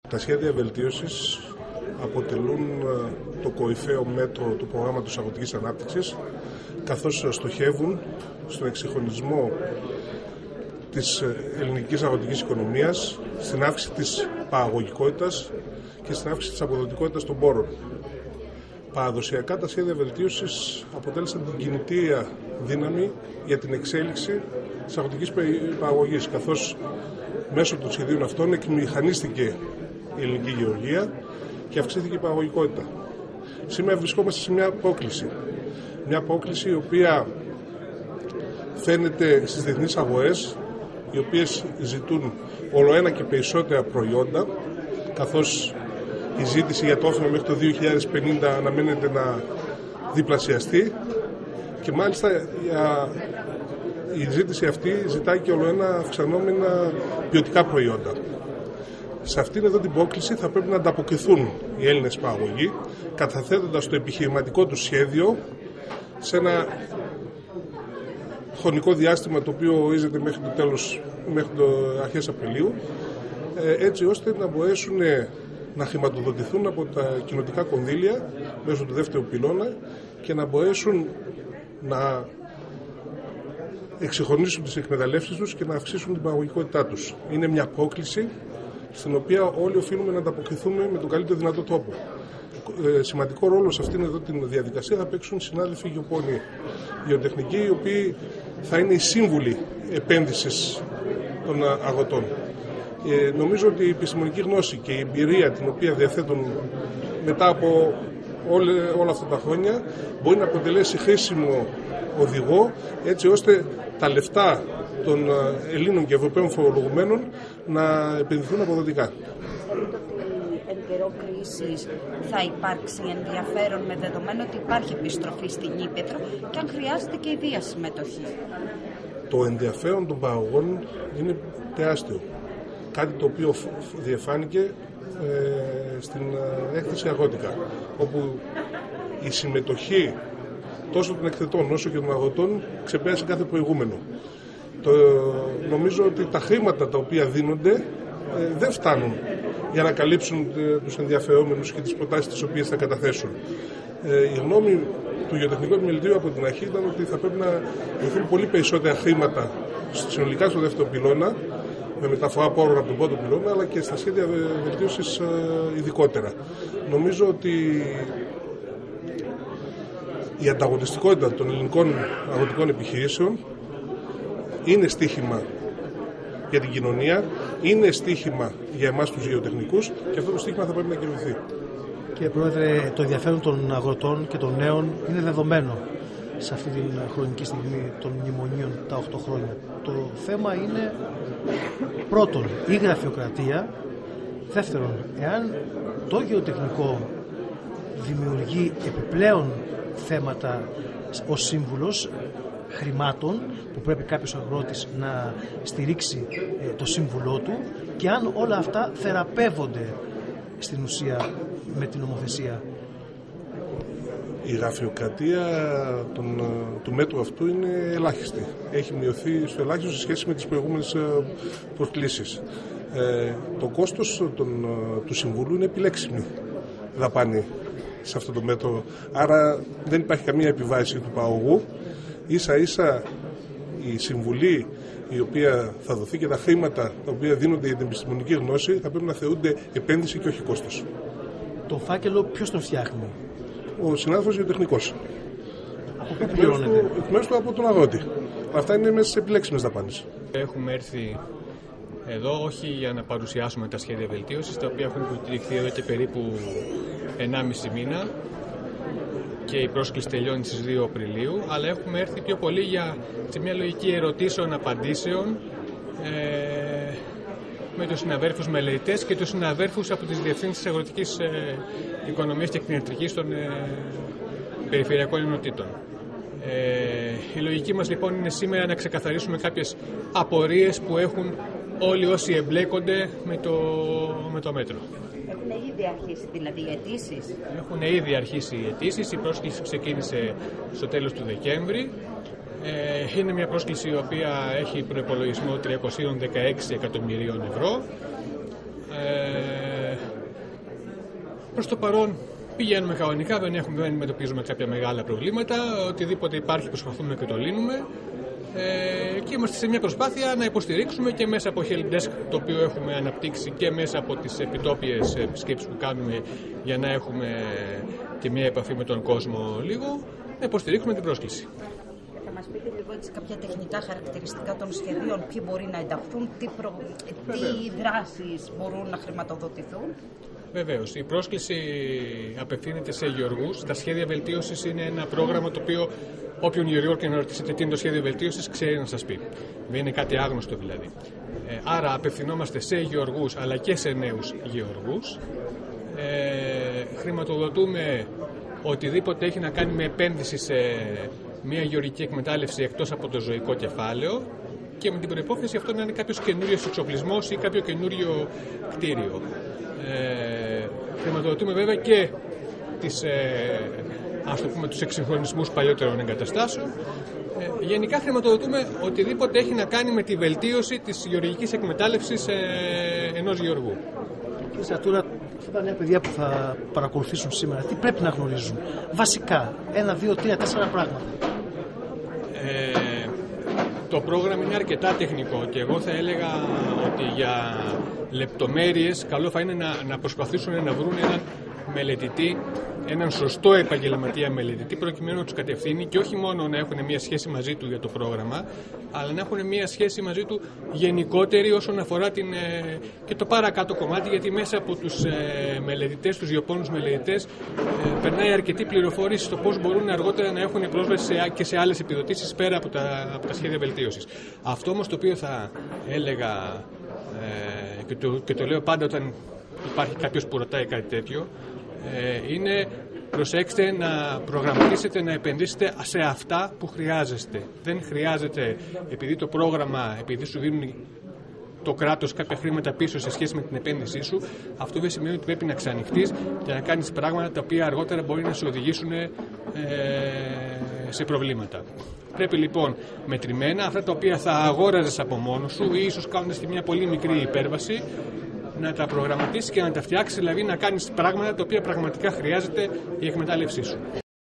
Τα σχέδια βελτίωσης αποτελούν το κορυφαίο μέτρο του προγράμματος αγροτικής ανάπτυξης, καθώς στοχεύουν στον εξυγχρονισμό της ελληνικής αγροτικής οικονομίας, στην αύξηση της παραγωγικότητας και στην αύξηση της αποδοτικότητας των πόρων. Παραδοσιακά τα σχέδια βελτίωσης αποτέλεσαν την κινητήρια δύναμη για την εξέλιξη της αγροτικής παραγωγής, καθώς μέσω των σχεδίων αυτών εκμηχανίστηκε η ελληνική γεωργία και αυξήθηκε η παραγωγικότητα. Σήμερα βρισκόμαστε σε μια πρόκληση. Μια πρόκληση η οποία φαίνεται στις διεθνείς αγορές, οι οποίες ζητούν όλο ένα και περισσότερα προϊόντα, καθώς η ζήτηση για τρόφιμα μέχρι το 2050 αναμένεται να διπλασιαστεί και μάλιστα η ζήτηση αυτή ζητάει και όλο ένα αυξανόμενα ποιοτικά προϊόντα. Σε αυτήν εδώ την πρόκληση θα πρέπει να ανταποκριθούν οι Έλληνες παραγωγοί, καταθέτοντας το επιχειρηματικό του σχέδιο σε ένα χρονικό διάστημα το οποίο ορίζεται μέχρι το αρχές Απριλίου, έτσι ώστε να μπορέσουν να χρηματοδοτηθούν από τα κοινοτικά κονδύλια μέσω του δεύτερου πυλώνα και να μπορέσουν να εξυγχρονίσουν τις εκμεταλλεύσεις τους και να αυξήσουν την παραγωγικότητά τους. Είναι μια πρόκληση στην οποία όλοι οφείλουμε να ανταποκριθούμε με τον καλύτερο δυνατό τρόπο. Σημαντικό ρόλο σε αυτήν εδώ την διαδικασία θα παίξουν συνάδελφοι γεωπόνοι, γεωτεχνικοί, οι οποίοι θα είναι οι σύμβουλοι επένδυσης των αγροτών. Νομίζω ότι η επιστημονική γνώση και η εμπειρία την οποία διαθέτουν μετά από όλα αυτά τα χρόνια μπορεί να αποτελέσει χρήσιμο οδηγό, έτσι ώστε τα λεφτά των Ελλήνων και Ευρωπαίων φορολογουμένων να επενδυθούν αποδοτικά. Θεωρείτε ότι εν καιρό κρίσης θα υπάρξει ενδιαφέρον με δεδομένο ότι υπάρχει επιστροφή στην Ήπεθρο και αν χρειάζεται και ιδία συμμετοχή? Το ενδιαφέρον των παραγωγών είναι τεράστιο. Κάτι το οποίο διεφάνηκε στην έκθεση Αγρότικα, όπου η συμμετοχή τόσο των εκθετών όσο και των αγροτών ξεπέρασε κάθε προηγούμενο. Νομίζω ότι τα χρήματα τα οποία δίνονται δεν φτάνουν για να καλύψουν τους ενδιαφερόμενους και τις προτάσεις τις οποίες θα καταθέσουν. Η γνώμη του Γεωτεχνικού Επιμελητηρίου από την αρχή ήταν ότι θα πρέπει να δοθούν πολύ περισσότερα χρήματα συνολικά στο δεύτερο πυλώνα, με μεταφορά πόρων από τον πρώτο πυλώνα, αλλά και στα σχέδια βελτίωσης ειδικότερα. Νομίζω ότι η ανταγωνιστικότητα των ελληνικών αγροτικών επιχειρήσεων είναι στοίχημα για την κοινωνία, είναι στοίχημα για εμάς τους γεωτεχνικούς και αυτό το στοίχημα θα πρέπει να κερδιθεί. Κύριε Πρόεδρε, το ενδιαφέρον των αγροτών και των νέων είναι δεδομένο σε αυτή την χρονική στιγμή των μνημονίων τα 8 χρόνια. Το θέμα είναι πρώτον η γραφειοκρατία, δεύτερον εάν το γεωτεχνικό δημιουργεί επιπλέον θέματα ως σύμβουλος χρημάτων που πρέπει κάποιος αγρότης να στηρίξει το σύμβουλό του και αν όλα αυτά θεραπεύονται στην ουσία με την νομοθεσία. Η γραφειοκρατία του μέτρου αυτού είναι ελάχιστη. Έχει μειωθεί στο ελάχιστο σε σχέση με τις προηγούμενες προκλήσεις. Το κόστος του Συμβουλού είναι επιλέξιμη δαπάνη σε αυτό το μέτρο. Άρα δεν υπάρχει καμία επιβάρυνση του παραγωγού. Ίσα-ίσα η συμβουλή η οποία θα δοθεί και τα χρήματα τα οποία δίνονται για την επιστημονική γνώση θα πρέπει να θεωρούνται επένδυση και όχι κόστος. Το φάκελο ποιος τον φτιάχνει? Ο συνάδελφος γεωτεχνικός. Από πού πληρώνεται? Εκ μέρους του από τον αγρότη. Αυτά είναι μέσα σε επιλέξιμες δαπάνες. Έχουμε έρθει εδώ όχι για να παρουσιάσουμε τα σχέδια βελτίωσης, τα οποία έχουν υποστηριχθεί εδώ και περίπου 1,5 μήνα και η πρόσκληση τελειώνει στις 2 Απριλίου, αλλά έχουμε έρθει πιο πολύ σε μια λογική ερωτήσεων-απαντήσεων με τους συναδέρφους μελετητές και τους συναδέρφους από τις διευθύνσεις αγροτικής οικονομίας και κτηνιατρικής των περιφερειακών ενωτήτων. Η λογική μας λοιπόν είναι σήμερα να ξεκαθαρίσουμε κάποιες απορίες που έχουν όλοι όσοι εμπλέκονται με το μέτρο. Έχουν ήδη αρχίσει δηλαδή οι αιτήσεις? Έχουν ήδη αρχίσει οι αιτήσεις. Η πρόσκληση ξεκίνησε στο τέλος του Δεκέμβρη. Είναι μια πρόσκληση η οποία έχει προϋπολογισμό 316 εκατομμυρίων ευρώ. Προς το παρόν πηγαίνουμε κανονικά, δεν αντιμετωπίζουμε κάποια μεγάλα προβλήματα. Οτιδήποτε υπάρχει προσπαθούμε και το λύνουμε. Και είμαστε σε μια προσπάθεια να υποστηρίξουμε και μέσα από helpdesk, το οποίο έχουμε αναπτύξει, και μέσα από τις επιτόπιες επισκέψεις που κάνουμε για να έχουμε και μια επαφή με τον κόσμο λίγο, να υποστηρίξουμε την πρόσκληση. Θα μας πείτε λίγο έτσι κάποια τεχνικά χαρακτηριστικά των σχεδίων, ποιοι μπορεί να ενταχθούν, τι δράσεις μπορούν να χρηματοδοτηθούν? Βεβαίως, η πρόσκληση απευθύνεται σε γεωργούς. Τα σχέδια βελτίωσης είναι ένα πρόγραμμα το οποίο όποιον γεωργό και να ρωτήσετε τι είναι το σχέδιο βελτίωσης ξέρει να σας πει. Δεν είναι κάτι άγνωστο δηλαδή. Άρα απευθυνόμαστε σε γεωργούς αλλά και σε νέους γεωργούς. Χρηματοδοτούμε οτιδήποτε έχει να κάνει με επένδυση σε μια γεωργική εκμετάλλευση εκτός από το ζωικό κεφάλαιο, και με την προϋπόθεση αυτό να είναι κάποιος καινούριος εξοπλισμός ή κάποιο καινούριο κτίριο. Χρηματοδοτούμε βέβαια και τους εξυγχρονισμούς παλιότερων εγκαταστάσεων. Γενικά χρηματοδοτούμε οτιδήποτε έχει να κάνει με τη βελτίωση της γεωργικής εκμετάλλευσης ενός γεωργού. Κύριε Στρατούρα, αυτά τα νέα παιδιά που θα παρακολουθήσουν σήμερα, τι πρέπει να γνωρίζουν? Βασικά, 1, 2, 3, 4 πράγματα. Το πρόγραμμα είναι αρκετά τεχνικό και εγώ θα έλεγα ότι για λεπτομέρειες καλό θα είναι να προσπαθήσουν να βρουν έναν μελετητή, έναν σωστό επαγγελματία μελετητή, προκειμένου να τους κατευθύνει και όχι μόνο να έχουν μια σχέση μαζί του για το πρόγραμμα, αλλά να έχουν μια σχέση μαζί του γενικότερη όσον αφορά και το παρακάτω κομμάτι, γιατί μέσα από τους μελετητές, τους γεωπόνους μελετητές, περνάει αρκετή πληροφόρηση στο πώς μπορούν αργότερα να έχουν πρόσβαση και σε άλλες επιδοτήσεις πέρα από τα σχέδια βελτίωσης. Αυτό όμως το οποίο θα έλεγα και το λέω πάντα όταν υπάρχει κάποιος που ρωτάει κάτι τέτοιο, είναι προσέξτε να προγραμματίσετε, να επενδύσετε σε αυτά που χρειάζεστε. Δεν χρειάζεται, επειδή το πρόγραμμα, επειδή σου δίνουν το κράτος κάποια χρήματα πίσω σε σχέση με την επένδυσή σου, αυτό δεν σημαίνει ότι πρέπει να ξανοιχτείς και να κάνεις πράγματα τα οποία αργότερα μπορεί να σε οδηγήσουν σε προβλήματα. Πρέπει λοιπόν μετρημένα αυτά τα οποία θα αγόραζες από μόνος σου ή ίσως κάνοντας και μια πολύ μικρή υπέρβαση, να τα προγραμματίσεις και να τα φτιάξεις, δηλαδή να κάνεις πράγματα τα οποία πραγματικά χρειάζεται η εκμετάλλευσή σου.